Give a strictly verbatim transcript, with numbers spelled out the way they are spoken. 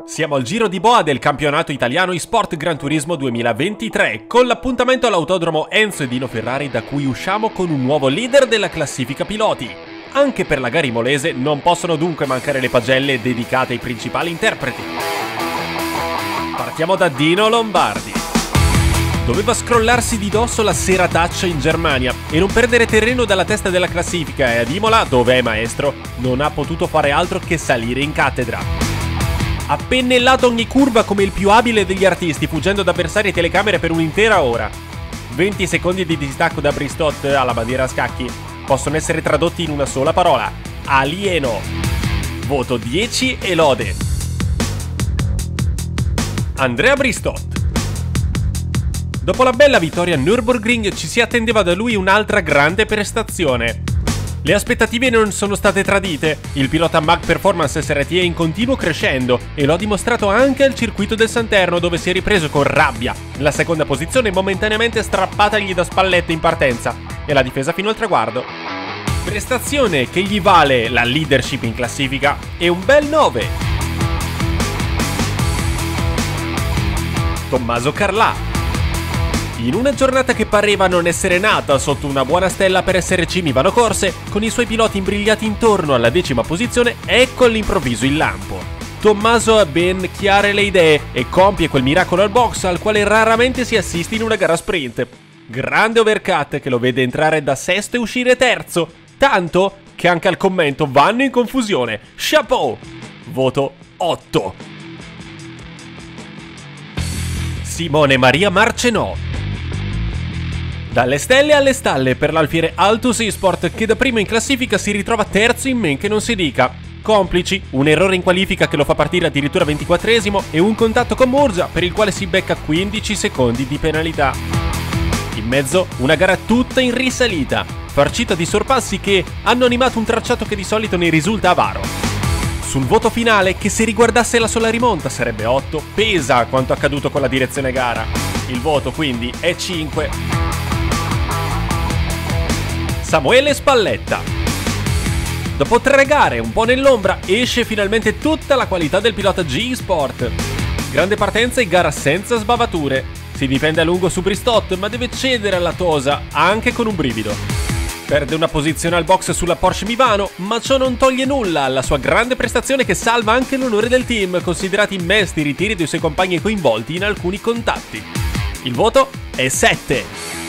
Siamo al giro di boa del campionato italiano eSport Gran Turismo duemilaventitré, con l'appuntamento all'autodromo Enzo e Dino Ferrari, da cui usciamo con un nuovo leader della classifica piloti. Anche per la gara imolese non possono dunque mancare le pagelle dedicate ai principali interpreti. Partiamo da Dino Lombardi. Doveva scrollarsi di dosso la serataccia in Germania e non perdere terreno dalla testa della classifica, e ad Imola, dove è maestro, non ha potuto fare altro che salire in cattedra. Ha pennellato ogni curva come il più abile degli artisti, fuggendo da avversari e telecamere per un'intera ora. venti secondi di distacco da Bristot alla bandiera a scacchi possono essere tradotti in una sola parola: alieno. Voto dieci e lode. Andrea Bristot. Dopo la bella vittoria a Nürburgring ci si attendeva da lui un'altra grande prestazione. Le aspettative non sono state tradite, il pilota M A G Performance S R T è in continuo crescendo e lo ha dimostrato anche al circuito del Santerno, dove si è ripreso con rabbia la seconda posizione momentaneamente strappatagli da spallette in partenza e la difesa fino al traguardo. Prestazione che gli vale la leadership in classifica e un bel nove. Tommaso Carlà. In una giornata che pareva non essere nata sotto una buona stella per S R C Mivano Corse, con i suoi piloti imbrigliati intorno alla decima posizione, ecco all'improvviso il lampo. Tommaso ha ben chiare le idee e compie quel miracolo al box al quale raramente si assiste in una gara sprint. Grande overcut che lo vede entrare da sesto e uscire terzo, tanto che anche al commento vanno in confusione. Chapeau! Voto otto. Simone Maria Marcenò. Dalle stelle alle stalle per l'alfiere Altus eSport, che da primo in classifica si ritrova terzo in men che non si dica. Complici, un errore in qualifica che lo fa partire addirittura ventiquattresimo e un contatto con Murgia per il quale si becca quindici secondi di penalità. In mezzo una gara tutta in risalita, farcita di sorpassi che hanno animato un tracciato che di solito ne risulta avaro. Sul voto finale, che se riguardasse la sola rimonta sarebbe otto, pesa quanto accaduto con la direzione gara. Il voto quindi è cinque. Samuele Spalletta. Dopo tre gare un po' nell'ombra esce finalmente tutta la qualità del pilota G Sport. Grande partenza e gara senza sbavature. Si difende a lungo su Bristot, ma deve cedere alla Tosa anche con un brivido. Perde una posizione al box sulla Porsche Mivano, ma ciò non toglie nulla alla sua grande prestazione, che salva anche l'onore del team, considerati immesti i ritiri dei suoi compagni coinvolti in alcuni contatti. Il voto è sette.